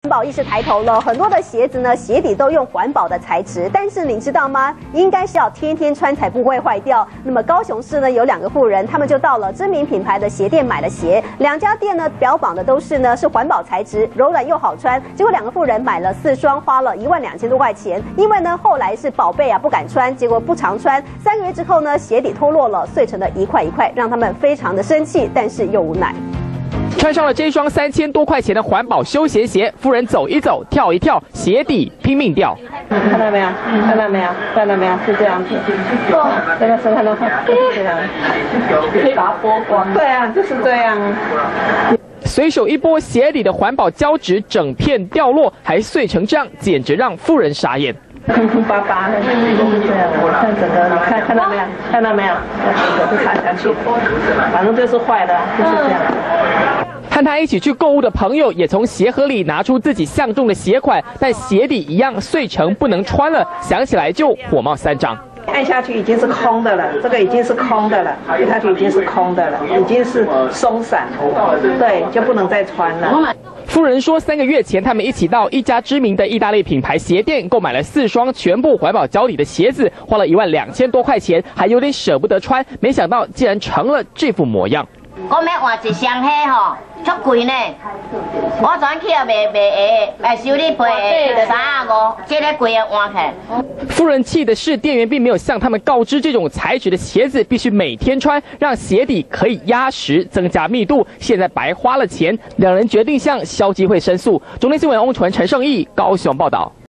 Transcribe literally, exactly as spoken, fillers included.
环保意识抬头了，很多的鞋子呢，鞋底都用环保的材质，但是你知道吗？应该是要天天穿才不会坏掉。那么高雄市呢，有两个妇人，他们就到了知名品牌的鞋店买了鞋，两家店呢标榜的都是呢是环保材质，柔软又好穿。结果两个妇人买了四双，花了一万两千多块钱，因为呢后来是宝贝啊不敢穿，结果不常穿，三个月之后呢鞋底脱落了，碎成了一块一块，让他们非常的生气，但是又无奈。 穿上了这双三千多块钱的环保休闲鞋，夫人走一走，跳一跳，鞋底拼命掉。 看到没有？看到没有？看到没有？是这样子。哦，这个是看到吗？就是这样。可以把它剥光。对啊，就是这样。 随手一拨，鞋底的环保胶质整片掉落，还碎成这样，简直让夫人傻眼。 坑坑巴巴的，就是这样。我看整个，你看看到没有？看到没有？整个是塌下去的，反正就是坏的，就是这样。 和他一起去购物的朋友也从鞋盒里拿出自己相中的鞋款，但鞋底一样碎成不能穿了，想起来就火冒三丈。 按下去已经是空的了，这个已经是空的了，按下去已经是空的了，已经是松散，对，就不能再穿了。 夫人说，三个月前他们一起到一家知名的意大利品牌鞋店购买了四双全部环保胶底的鞋子，花了一万两千多块钱，还有点舍不得穿，没想到竟然成了这副模样。 我买换一双鞋吼，足贵呢。我昨去也卖卖下，来收你赔下三啊五，这个贵的换起来。 夫人气的是，店员并没有向他们告知，这种材质的鞋子必须每天穿，让鞋底可以压实，增加密度。现在白花了钱，两人决定向消基会申诉。中天新闻翁纯陈胜义高雄报道。